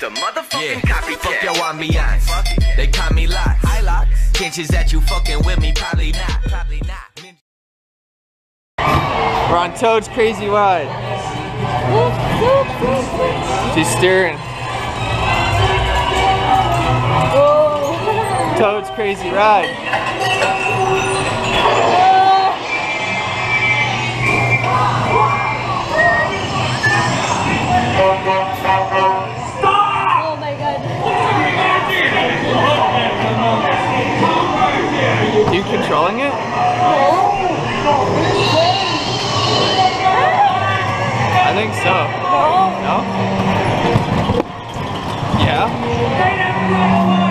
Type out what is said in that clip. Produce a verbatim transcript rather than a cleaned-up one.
a motherfucking Yeah, copycat. fuck your ambiance. They call me lots. Chances that you fucking with me, probably not. Probably not. We're on Toad's crazy ride. She's steering. Toad's crazy ride. Oh my god. Are you controlling it? I think so. No? No? Yeah?